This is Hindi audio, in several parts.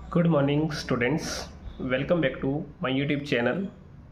Good morning students, welcome back to my YouTube channel.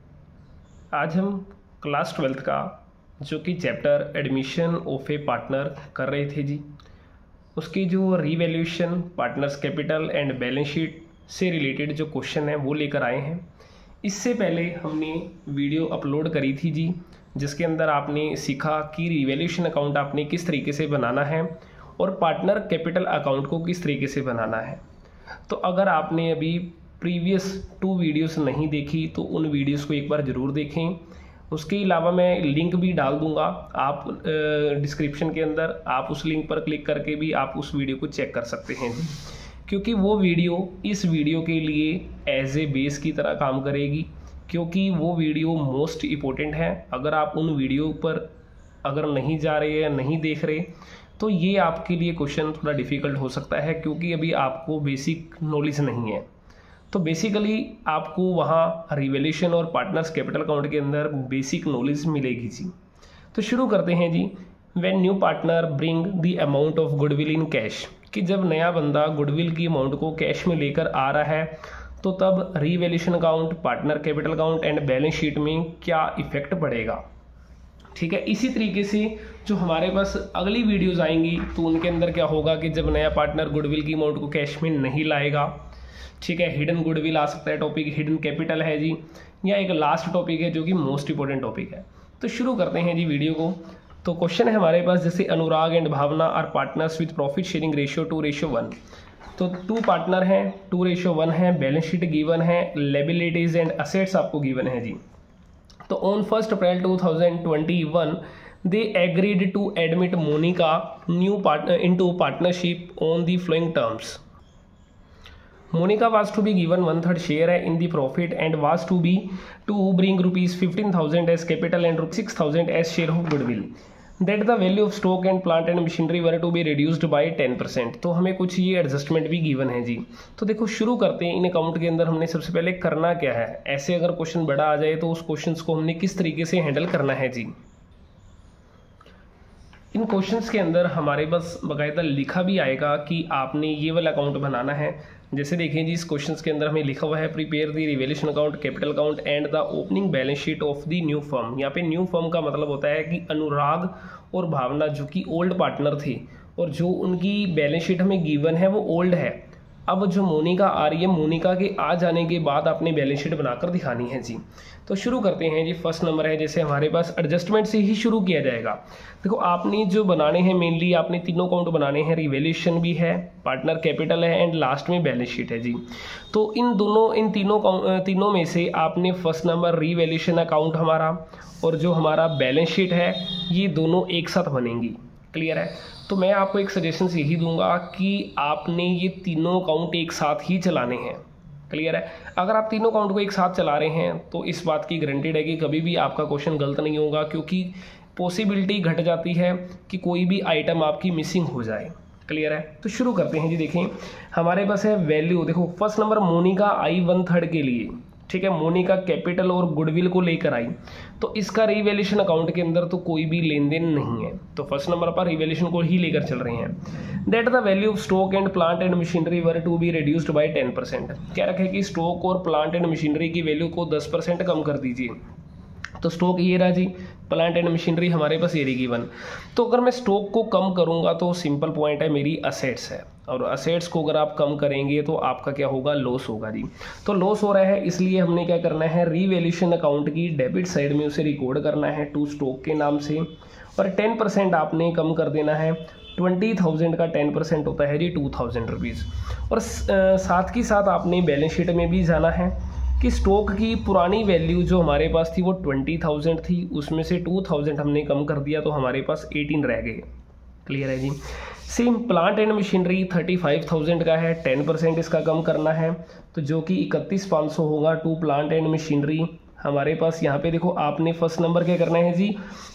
आज हम क्लास 12th का जो कि chapter admission of a partner कर रहे थे जी, उसकी जो revaluation partners capital and balance sheet से रिलेटेड जो क्वेश्चन है वो लेकर आए हैं। इससे पहले हमने वीडियो अपलोड करी थी जी, जिसके अंदर आपने सीखा कि रीवैल्यूएशन अकाउंट आपने किस तरीके से बनाना है और पार्टनर कैपिटल अकाउंट को किस तरीके से बनाना है। तो अगर आपने अभी प्रीवियस 2 वीडियोस नहीं देखी तो उन वीडियोस को एक बार ज़रूर देखें। उसके अलावा मैं लिंक भी डाल दूंगा आप डिस्क्रिप्शन के अंदर, आप उस लिंक पर क्लिक करके भी आप उस वीडियो को चेक कर सकते हैं, क्योंकि वो वीडियो इस वीडियो के लिए एज ए बेस की तरह काम करेगी, क्योंकि वो वीडियो मोस्ट इम्पोर्टेंट है। अगर आप उन वीडियो पर अगर नहीं जा रहे या नहीं देख रहे तो ये आपके लिए क्वेश्चन थोड़ा डिफ़िकल्ट हो सकता है, क्योंकि अभी आपको बेसिक नॉलेज नहीं है। तो बेसिकली आपको वहाँ रिवैल्यूएशन और पार्टनर्स कैपिटल अकाउंट के अंदर बेसिक नॉलेज मिलेगी जी। तो शुरू करते हैं जी। When new partner bring the amount of goodwill in cash, कि जब नया बंदा गुडविल की अमाउंट को कैश में लेकर आ रहा है तो तब revaluation account, partner capital account and balance sheet में क्या इफेक्ट पड़ेगा। ठीक है, इसी तरीके से जो हमारे पास अगली वीडियोस आएंगी तो उनके अंदर क्या होगा कि जब नया पार्टनर गुडविल की अमाउंट को कैश में नहीं लाएगा, ठीक है, हिडन गुडविल आ सकता है टॉपिक, हिडन कैपिटल है जी, या एक लास्ट टॉपिक है जो कि मोस्ट इंपॉर्टेंट टॉपिक है। तो शुरू करते हैं जी वीडियो को। तो क्वेश्चन है हमारे पास, जैसे Anurag and Bhavna are partners with profit sharing ratio 2:1। तो 2 पार्टनर हैं, 2:1 है, बैलेंस शीट गिवन है, लायबिलिटीज एंड असेट्स आपको गिवन है जी। तो on 1 April 2021 they agreed to admit Monica new partner into partnership on the following terms. Monica was to be given 1/3 share in the profit and was to bring rupees 15,000 as capital and rupees 6,000 as share of goodwill. That the value of stock and plant and machinery were to be reduced by 10%. तो हमें कुछ ये एडजस्टमेंट भी गिवन है जी। तो देखो शुरू करते हैं। इन अकाउंट के अंदर हमने सबसे पहले करना क्या है, ऐसे अगर क्वेश्चन बड़ा आ जाए तो उस क्वेश्चन को हमने किस तरीके से हैंडल करना है जी। इन क्वेश्चंस के अंदर हमारे पास बाकायदा लिखा भी आएगा कि आपने ये वाला अकाउंट बनाना है। जैसे देखें जी, इस क्वेश्चंस के अंदर हमें लिखा हुआ है prepare the revaluation account, capital account and the opening balance sheet of the new firm. यहाँ पे न्यू फर्म का मतलब होता है कि अनुराग और भावना जो कि ओल्ड पार्टनर थे और जो उनकी बैलेंस शीट हमें गिवन है वो ओल्ड है। अब जो मोनिका आ रही है, मोनिका के आ जाने के बाद आपने बैलेंस शीट बनाकर दिखानी है जी। तो शुरू करते हैं जी। फर्स्ट नंबर है, जैसे हमारे पास एडजस्टमेंट से ही शुरू किया जाएगा। देखो आपने जो बनाने हैं, मेनली आपने तीनों अकाउंट बनाने हैं, रिवैल्यूएशन भी है, पार्टनर कैपिटल है एंड लास्ट में बैलेंस शीट है जी। तो इन तीनों में से आपने फर्स्ट नंबर रिवैल्यूएशन अकाउंट हमारा और जो हमारा बैलेंस शीट है ये दोनों एक साथ बनेंगी। क्लियर है। तो मैं आपको एक सजेशन यही दूंगा कि आपने ये तीनों अकाउंट एक साथ ही चलाने हैं। क्लियर है। अगर आप तीनों अकाउंट को एक साथ चला रहे हैं तो इस बात की गारंटीड है कि कभी भी आपका क्वेश्चन गलत नहीं होगा, क्योंकि पॉसिबिलिटी घट जाती है कि कोई भी आइटम आपकी मिसिंग हो जाए। क्लियर है। तो शुरू करते हैं जी। देखें हमारे पास है वैल्यू। देखो फर्स्ट नंबर मोनिका आई 1/3 के लिए, ठीक है, मोनिका कैपिटल और गुडविल को लेकर आई, तो इसका रिवैल्यूएशन अकाउंट के अंदर तो कोई भी लेन देन नहीं है, तो फर्स्ट नंबर पर रिवैल्यूएशन को ही लेकर चल रहे हैं। That the value of stock and plant and machinery were to be reduced by 10%। क्या रखे कि स्टॉक और प्लांट एंड मशीनरी की वैल्यू को 10% कम कर दीजिए। तो स्टॉक ये रहा जी, प्लांट एंड मशीनरी हमारे पास ये रही गिवन। तो अगर मैं स्टॉक को कम करूंगा तो सिंपल पॉइंट है, मेरी असेट्स है, और असेट्स को अगर आप कम करेंगे तो आपका क्या होगा, लॉस होगा जी। तो लॉस हो रहा है, इसलिए हमने क्या करना है, रिवैल्यूएशन अकाउंट की डेबिट साइड में उसे रिकॉर्ड करना है टू स्टॉक के नाम से, और 10% आपने कम कर देना है। 20,000 का 10% होता है जी 2,000 रुपीज़। और साथ ही साथ आपने बैलेंस शीट में भी जाना है कि स्टॉक की पुरानी वैल्यू जो हमारे पास थी वो 20,000 थी, उसमें से 2,000 हमने कम कर दिया तो हमारे पास 18 रह गए। क्लियर है जी। सेम प्लांट एंड मशीनरी 35,000 का है, 10% इसका कम करना है, तो जो कि 31,500 होगा टू प्लांट एंड मशीनरी। हमारे पास यहाँ पे देखो आपने फर्स्ट नंबर क्या करना है जी,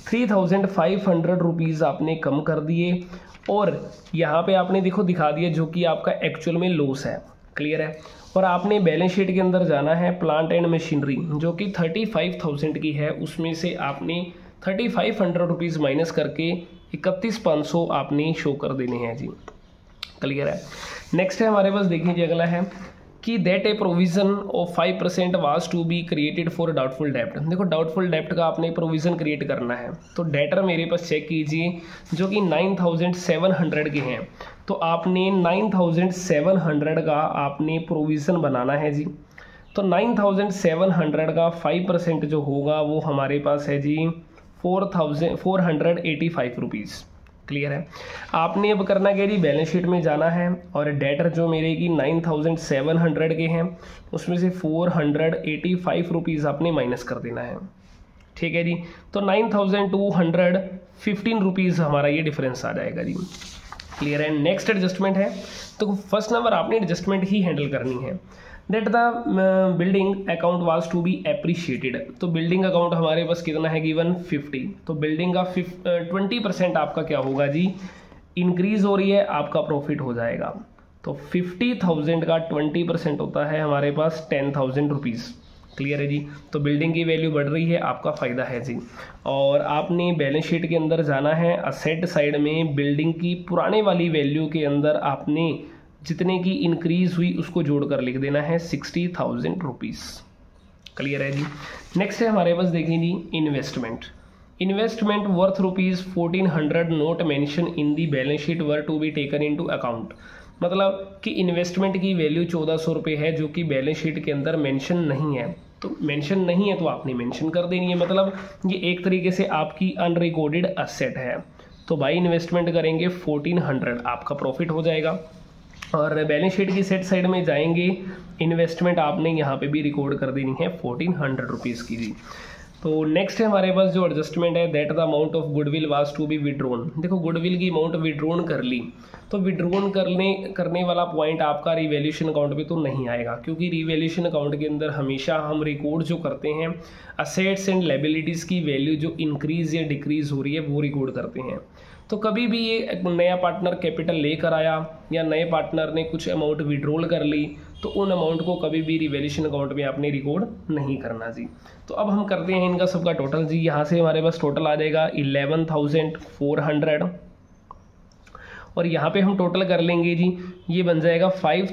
3,500 रुपीज़ आपने कम कर दिए, और यहाँ पे आपने देखो दिखा दिया जो कि आपका एक्चुअल में लॉस है। क्लियर है। और आपने बैलेंस शीट के अंदर जाना है, प्लांट एंड मशीनरी जो कि 35,000 की है, उसमें से आपने 3,500 रुपीज़ माइनस करके 31,500 आपने शो कर देने हैं जी। क्लियर है। नेक्स्ट है हमारे पास, देखिए जी अगला है कि that a provision of 5% was to be created for doubtful डेप्ट। देखो डाउटफुल डेप्ट का आपने प्रोविज़न क्रिएट करना है, तो डेटर मेरे पास चेक कीजिए जो कि 9700 के हैं, तो आपने 9700 का आपने प्रोविज़न बनाना है जी। तो 9700 का 5% जो होगा वो हमारे पास है जी 485 रुपीज़। क्लियर है। आपने अब करना क्या जी, बैलेंस शीट में जाना है और डेटर जो मेरे की 9700 के हैं उसमें से 485 रुपीज़ आपने माइनस कर देना है। ठीक है जी। तो 9215 रुपीज़ हमारा ये डिफरेंस आ जाएगा जी। क्लियर है। नेक्स्ट एडजस्टमेंट है, तो फर्स्ट नंबर आपने एडजस्टमेंट ही हैंडल करनी है। That the building account was to be appreciated. तो बिल्डिंग अकाउंट हमारे पास कितना है गिवन 50। तो बिल्डिंग का 20% आपका क्या होगा जी, इंक्रीज हो रही है, आपका प्रॉफिट हो जाएगा। तो 50,000 का 20% होता है हमारे पास 10,000 रुपीज़। क्लियर है जी। तो बिल्डिंग की वैल्यू बढ़ रही है, आपका फ़ायदा है जी। और आपने बैलेंस शीट के अंदर जाना है, असेट साइड में बिल्डिंग की पुराने वाली वैल्यू के अंदर आपने जितने की इंक्रीज हुई उसको जोड़कर लिख देना है 60,000 रुपीज़। क्लियर है जी। नेक्स्ट है हमारे पास देखिए जी investment. Investment worth ₹1400 not mentioned in the balance sheet were to be taken into account. मतलब कि इन्वेस्टमेंट की वैल्यू 1400 रुपये है जो कि बैलेंस शीट के अंदर मेंशन नहीं है। तो मेंशन नहीं है तो आपने मेंशन कर देनी है, मतलब ये एक तरीके से आपकी अनरिकॉर्डेड असेट है। तो बाई इन्वेस्टमेंट करेंगे 1400, आपका प्रॉफिट हो जाएगा। और बैलेंस शीट की सेट साइड में जाएंगे, इन्वेस्टमेंट आपने यहाँ पे भी रिकॉर्ड कर देनी है 1400 रुपीज़ की जी। तो नेक्स्ट है हमारे पास जो एडजस्टमेंट है, that the amount of goodwill was to be withdrawn. देखो गुडविल की अमाउंट विड्रोन कर ली, तो विड्रोन करने वाला पॉइंट आपका रिवैल्यूएशन अकाउंट पे तो नहीं आएगा, क्योंकि रिवैल्यूएशन अकाउंट के अंदर हमेशा हम रिकॉर्ड जो करते हैं असेट्स एंड लायबिलिटीज़ की वैल्यू जो इंक्रीज या डिक्रीज हो रही है वो रिकॉर्ड करते हैं। तो कभी भी ये नया पार्टनर कैपिटल लेकर आया या नए पार्टनर ने कुछ अमाउंट विड्रॉल कर ली, तो उन अमाउंट को कभी भी रिवैल्यूएशन अकाउंट में आपने रिकॉर्ड नहीं करना जी। तो अब हम करते हैं इनका सबका टोटल जी। यहाँ से हमारे पास टोटल आ जाएगा 11,400 और यहाँ पे हम टोटल कर लेंगे जी, ये बन जाएगा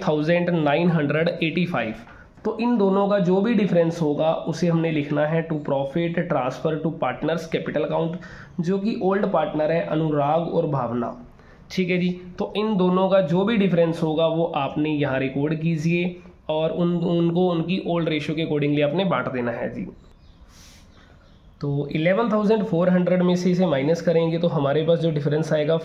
5,985। तो इन दोनों का जो भी डिफरेंस होगा उसे हमने लिखना है to profit transfer to partners capital account, जो कि ओल्ड पार्टनर है अनुराग और भावना। ठीक है जी। तो इन दोनों का जो भी डिफरेंस होगा वो आपने यहाँ रिकॉर्ड कीजिए और उनको उनकी ओल्ड रेशियो के अकॉर्डिंगली आपने बांट देना है जी। तो 11,400 में से इसे माइनस करेंगे तो हमारे पास जो डिफरेंस आएगा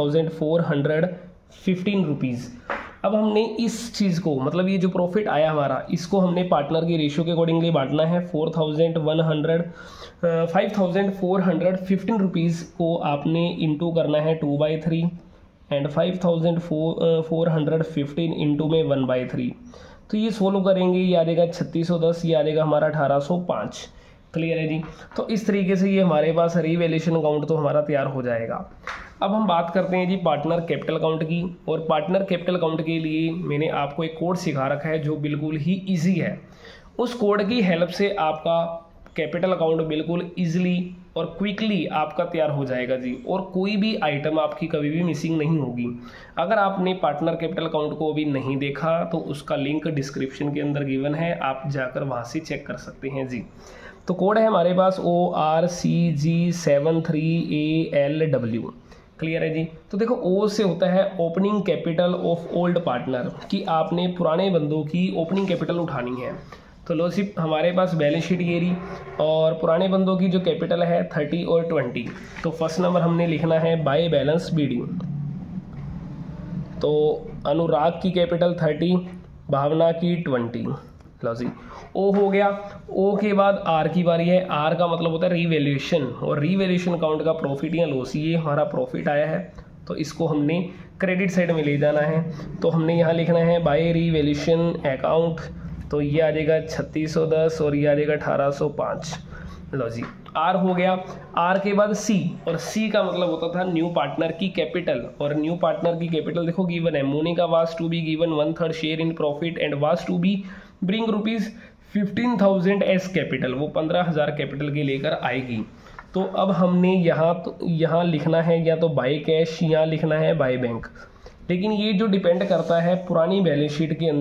5,415 रुपीज़। अब हमने इस चीज़ को, मतलब ये जो प्रॉफिट आया हमारा, इसको हमने पार्टनर की रेशियो के अकॉर्डिंगली बांटना है। 5,415 रुपीज़ को आपने इंटू करना है 2/3 एंड 5,415 इंटू में 1/3। तो ये सोल्व करेंगे, ये आ जाएगा 3610, ये आ जाएगा हमारा 1805। क्लियर है जी। तो इस तरीके से ये हमारे पास रिवैल्यूएशन अकाउंट तो हमारा तैयार हो जाएगा। अब हम बात करते हैं जी पार्टनर कैपिटल अकाउंट की। और पार्टनर कैपिटल अकाउंट के लिए मैंने आपको एक कोड सिखा रखा है जो बिल्कुल ही इजी है। उस कोड की हेल्प से आपका कैपिटल अकाउंट बिल्कुल इजीली और क्विकली आपका तैयार हो जाएगा जी, और कोई भी आइटम आपकी कभी भी मिसिंग नहीं होगी। अगर आपने पार्टनर कैपिटल अकाउंट को अभी नहीं देखा तो उसका लिंक डिस्क्रिप्शन के अंदर गिवन है, आप जाकर वहाँ से चेक कर सकते हैं जी। तो कोड है हमारे पास ORCG73ALW। क्लियर है जी। तो देखो ओ से होता है opening capital of old partner, कि आपने पुराने बंदों की ओपनिंग कैपिटल उठानी है। तो लो सिर्फ हमारे पास बैलेंस शीट ये रही और पुराने बंदों की जो कैपिटल है 30 और 20। तो फर्स्ट नंबर हमने लिखना है बाय बैलेंस BD। तो अनुराग की कैपिटल 30, भावना की 20। लो जी, ओ हो गया। ओ के बाद आर की बारी है। आर का मतलब होता है रीवैल्यूएशन, और रीवैल्यूएशन अकाउंट का प्रॉफिट या लॉस, ये हमारा प्रॉफिट आया है तो इसको हमने क्रेडिट साइड में ले जाना है। तो हमने यहाँ लिखना है बाय रीवैल्यूएशन अकाउंट, तो ये आ जाएगा 3610 और ये आ जाएगा 1805। लो जी, आर हो गया। आर के बाद सी, और सी का मतलब होता था न्यू पार्टनर की कैपिटल, और न्यू पार्टनर की कैपिटल देखो गिवन है, Monika was to be given 1/3 share in profit and was to be bring ₹15,000 as capital, वो 15,000 कैपिटल के लेकर आएगी। तो अब हमने यहाँ लिखना है या तो बाय कैश या लिखना है बाय बैंक। लेकिन ये जो डिपेंड करता है पुरानी बैलेंस शीट के अंदर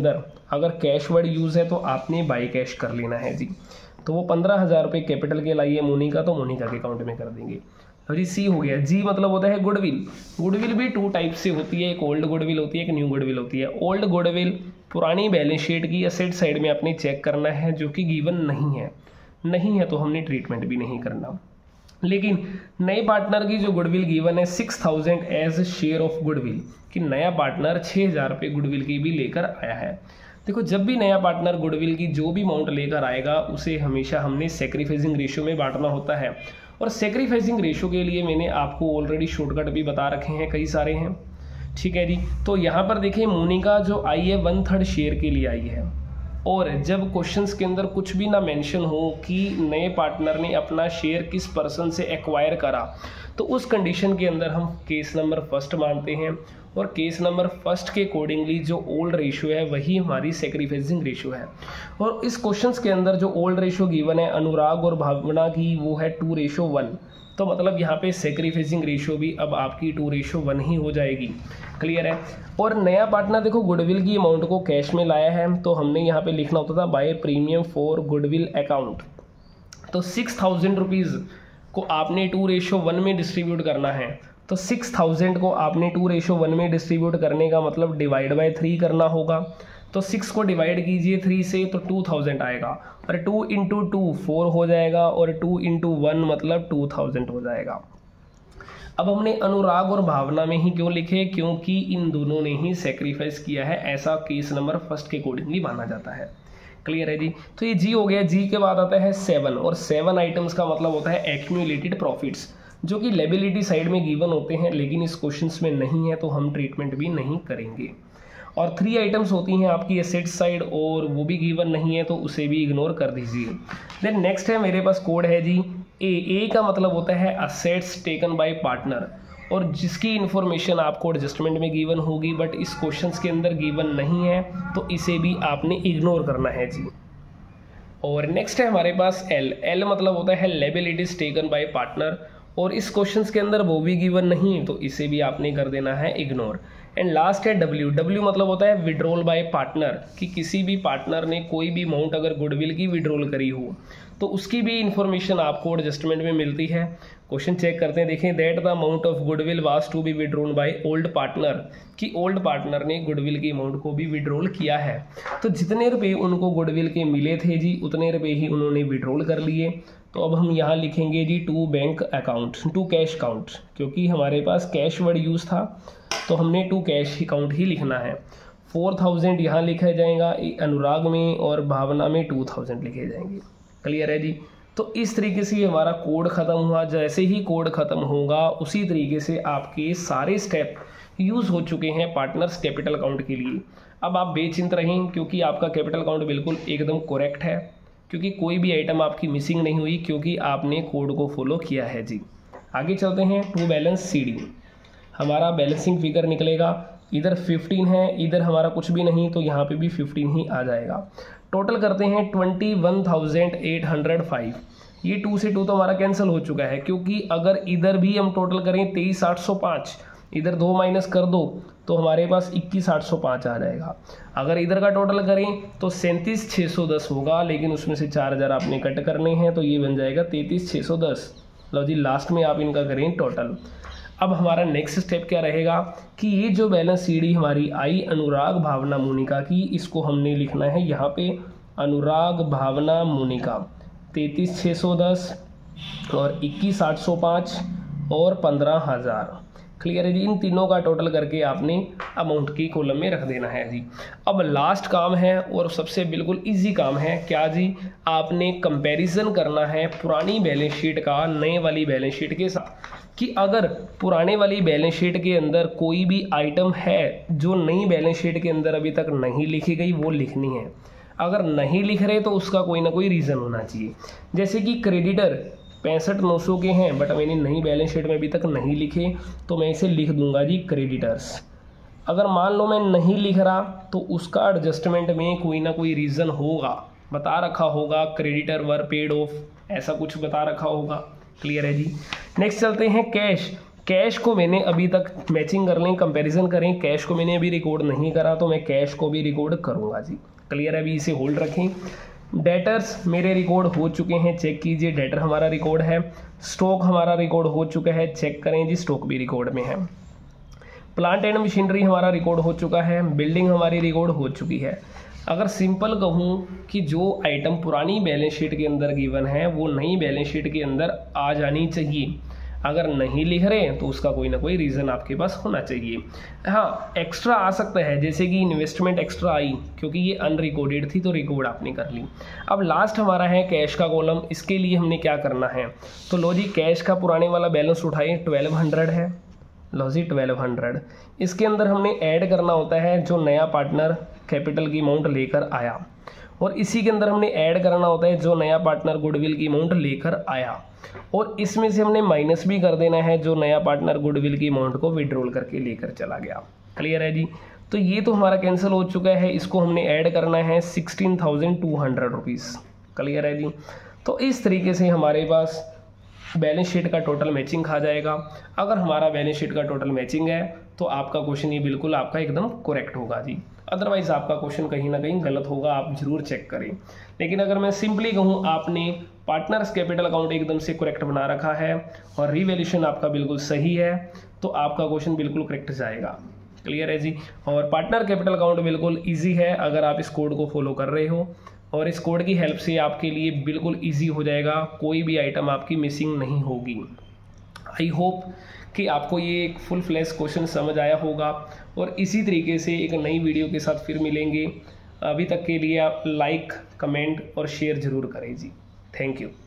अगर कैश वर्ड यूज़ है तो आपने बाई कैश कर लेना है जी। तो वो 15,000 रुपये कैपिटल के लाइए मोनिका, तो मोनिका के अकाउंट में कर देंगे। तो जी सी हो गया। जी मतलब होता है गुडविल। गुडविल भी 2 टाइप से होती है, एक ओल्ड गुडविल होती है, एक न्यू गुडविल होती है। ओल्ड गुडविल पुरानी बैलेंस शीट की एसेट साइड में आपने चेक करना है, जो कि गिवन नहीं है तो हमने ट्रीटमेंट भी नहीं करना। लेकिन नए पार्टनर की जो गुडविल गिवन है 6,000 एज शेयर ऑफ गुडविल, कि नया पार्टनर 6,000 रुपये गुडविल की भी लेकर आया है। देखो, जब भी नया पार्टनर गुडविल की जो भी अमाउंट लेकर आएगा उसे हमेशा हमने सैक्रिफाइसिंग रेशियो में बांटना होता है। और सैक्रिफाइसिंग रेशियो के लिए मैंने आपको ऑलरेडी शॉर्टकट भी बता रखे हैं, कई सारे हैं, ठीक है जी। तो यहाँ पर देखिए मोनिका जो आई है 1/3 शेयर के लिए आई है, और जब क्वेश्चंस के अंदर कुछ भी ना मेंशन हो कि नए पार्टनर ने अपना शेयर किस पर्सन से एक्वायर करा, तो उस कंडीशन के अंदर हम केस नंबर फर्स्ट मानते हैं, और केस नंबर फर्स्ट के अकॉर्डिंगली जो ओल्ड रेशियो है वही हमारी सैक्रिफाइसिंग रेशियो है। और इस क्वेश्चंस के अंदर जो ओल्ड रेशियो गिवन है अनुराग और भावना की, वो है 2:1, तो मतलब यहाँ पे सैक्रिफाइसिंग रेशियो भी अब आपकी 2:1 ही हो जाएगी। क्लियर है। और नया पार्टनर देखो गुडविल की अमाउंट को कैश में लाया है, तो हमने यहाँ पे लिखना होता था by premium for goodwill account. तो 6,000 रुपीज़ को आपने 2:1 में डिस्ट्रीब्यूट करना है, तो 6,000 को आपने 2:1 में डिस्ट्रीब्यूट करने का मतलब डिवाइड बाय 3 करना होगा। तो 6 को डिवाइड कीजिए 3 से, तो 2,000 आएगा, और 2 × 2 4 हो जाएगा, और 2 × 1 मतलब 2,000 हो जाएगा। अब हमने अनुराग और भावना में ही क्यों लिखे, क्योंकि इन दोनों ने ही सेक्रीफाइस किया है, ऐसा केस नंबर फर्स्ट के अकॉर्डिंगली माना जाता है। क्लियर है जी। तो ये जी हो गया। जी के बाद आता है 7, और 7 आइटम्स का मतलब होता है एक्यूमुलेटेड प्रॉफिट्स, जो कि लायबिलिटी साइड में गिवन होते हैं, लेकिन इस क्वेश्चंस में नहीं है तो हम ट्रीटमेंट भी नहीं करेंगे। और 3 आइटम्स होती हैं आपकी एसेट साइड, और वो भी गिवन नहीं है तो उसे भी इग्नोर कर दीजिए। देन नेक्स्ट है मेरे पास कोड है जी ए का मतलब होता है असेट्स टेकन बाय पार्टनर, और जिसकी इन्फॉर्मेशन आपको एडजस्टमेंट में गिवन होगी, बट इस क्वेश्चंस के अंदर गिवन नहीं है तो इसे भी आपने इग्नोर करना है जी। और नेक्स्ट है हमारे पास एल मतलब होता है लायबिलिटीज टेकन बाय पार्टनर, और इस क्वेश्चंस के अंदर वो भी गिवन नहीं तो इसे भी आपने कर देना है इग्नोर। एंड लास्ट है डब्ल्यू मतलब होता है विड्रॉल बाय पार्टनर, कि किसी भी पार्टनर ने कोई भी अमाउंट अगर गुडविल की विड्रॉल करी हो तो उसकी भी इंफॉर्मेशन आपको एडजस्टमेंट में मिलती है। क्वेश्चन चेक करते हैं, देखें that the amount of goodwill was to be withdrawn by old partner, कि ओल्ड पार्टनर ने गुडविल की अमाउंट को भी विड्रॉल किया है, तो जितने रुपए उनको गुडविल के मिले थे जी उतने रुपए ही उन्होंने विड्रॉल कर लिए। तो अब हम यहाँ लिखेंगे जी to bank account, to cash account, क्योंकि हमारे पास कैश वर्ड यूज़ था तो हमने टू कैश अकाउंट ही लिखना है। 4,000 यहाँ लिखा जाएगा अनुराग में, और भावना में 2,000 लिखे जाएंगे। क्लियर है जी। तो इस तरीके से हमारा कोड ख़त्म हुआ। जैसे ही कोड ख़त्म होगा उसी तरीके से आपके सारे स्टेप यूज़ हो चुके हैं पार्टनर्स कैपिटल अकाउंट के लिए। अब आप बेचिंत रहें, क्योंकि आपका कैपिटल अकाउंट बिल्कुल एकदम करेक्ट है, क्योंकि कोई भी आइटम आपकी मिसिंग नहीं हुई, क्योंकि आपने कोड को फॉलो किया है जी। आगे चलते हैं टू बैलेंस सीडी। हमारा बैलेंसिंग फिगर निकलेगा, इधर 15 है, इधर हमारा कुछ भी नहीं तो यहाँ पे भी 15 ही आ जाएगा। टोटल करते हैं 21,805। ये 2 से 2 तो हमारा कैंसिल हो चुका है, क्योंकि अगर इधर भी हम टोटल करें 23,805, इधर 2 माइनस कर दो तो हमारे पास 21,805 आ जाएगा। अगर इधर का टोटल करें तो 37,610 होगा, लेकिन उसमें से 4,000 आपने कट करने हैं तो ये बन जाएगा 33,610। लो जी, लास्ट में आप इनका करें टोटल। अब हमारा नेक्स्ट स्टेप क्या रहेगा कि ये जो बैलेंस सीडी हमारी आई अनुराग भावना मोनिका की, इसको हमने लिखना है यहाँ पे अनुराग भावना मोनिका 33,610 और 21,805 और 15,000। क्लियर है जी। इन तीनों का टोटल करके आपने अमाउंट की कॉलम में रख देना है जी। अब लास्ट काम है और सबसे बिल्कुल इजी काम है, क्या जी, आपने कंपैरिजन करना है पुरानी बैलेंस शीट का नए वाली बैलेंस शीट के साथ, कि अगर पुराने वाली बैलेंस शीट के अंदर कोई भी आइटम है जो नई बैलेंस शीट के अंदर अभी तक नहीं लिखी गई वो लिखनी है। अगर नहीं लिख रहे तो उसका कोई ना कोई रीज़न होना चाहिए। जैसे कि क्रेडिटर 65,900 के हैं, बट मैंने नई बैलेंस शीट में अभी तक नहीं लिखे, तो मैं इसे लिख दूंगा जी क्रेडिटर्स। अगर मान लो मैं नहीं लिख रहा तो उसका एडजस्टमेंट में कोई ना कोई रीज़न होगा, बता रखा होगा क्रेडिटर वर पेड ऑफ, ऐसा कुछ बता रखा होगा। क्लियर है जी। नेक्स्ट चलते हैं कैश। कैश को मैंने अभी तक मैचिंग कर लें, कंपैरिजन करें, कैश को मैंने अभी रिकॉर्ड नहीं करा तो मैं कैश को भी रिकॉर्ड करूँगा जी। क्लियर है, अभी इसे होल्ड रखें। डेटर्स मेरे रिकॉर्ड हो चुके हैं, चेक कीजिए, डेटर हमारा रिकॉर्ड है। स्टॉक हमारा रिकॉर्ड हो चुका है, चेक करें जी, स्टॉक भी रिकॉर्ड में है। प्लांट एंड मशीनरी हमारा रिकॉर्ड हो चुका है, बिल्डिंग हमारी रिकॉर्ड हो चुकी है। अगर सिंपल कहूँ कि जो आइटम पुरानी बैलेंस शीट के अंदर गिवन है वो नई बैलेंस शीट के अंदर आ जानी चाहिए। अगर नहीं लिख रहे हैं तो उसका कोई ना कोई रीज़न आपके पास होना चाहिए। हाँ, एक्स्ट्रा आ सकता है, जैसे कि इन्वेस्टमेंट एक्स्ट्रा आई क्योंकि ये अनरिकॉर्डेड थी तो रिकॉर्ड आपने कर ली। अब लास्ट हमारा है कैश का कॉलम। इसके लिए हमने क्या करना है, तो लो जी, कैश का पुराने वाला बैलेंस उठाए, 1200 है। लो जी 1200, इसके अंदर हमने ऐड करना होता है जो नया पार्टनर कैपिटल की अमाउंट लेकर आया, और इसी के अंदर हमने ऐड करना होता है जो नया पार्टनर गुडविल की अमाउंट लेकर आया, और इसमें से हमने माइनस भी कर देना है जो नया पार्टनर गुडविल की अमाउंट को विड्रॉल करके लेकर चला गया। क्लियर है जी। तो ये तो हमारा कैंसिल हो चुका है, इसको हमने ऐड करना है 16,200 रुपीज़। क्लियर है जी। तो इस तरीके से हमारे पास बैलेंस शीट का टोटल मैचिंग खा जाएगा। अगर हमारा बैलेंस शीट का टोटल मैचिंग है तो आपका क्वेश्चन ये बिल्कुल आपका एकदम करेक्ट होगा जी। अदरवाइज़ आपका क्वेश्चन कहीं ना कहीं गलत होगा, आप ज़रूर चेक करें। लेकिन अगर मैं सिंपली कहूँ आपने पार्टनर्स कैपिटल अकाउंट एकदम से करेक्ट बना रखा है और रिवैल्यूएशन आपका बिल्कुल सही है तो आपका क्वेश्चन बिल्कुल करेक्ट जाएगा। क्लियर है जी। और पार्टनर कैपिटल अकाउंट बिल्कुल ईजी है अगर आप इस कोड को फॉलो कर रहे हो, और इस कोड की हेल्प से आपके लिए बिल्कुल ईजी हो जाएगा, कोई भी आइटम आपकी मिसिंग नहीं होगी। आई होप कि आपको ये एक फुल फ्लैश क्वेश्चन समझ आया होगा, और इसी तरीके से एक नई वीडियो के साथ फिर मिलेंगे। अभी तक के लिए आप लाइक, कमेंट और शेयर ज़रूर करें जी। Thank you.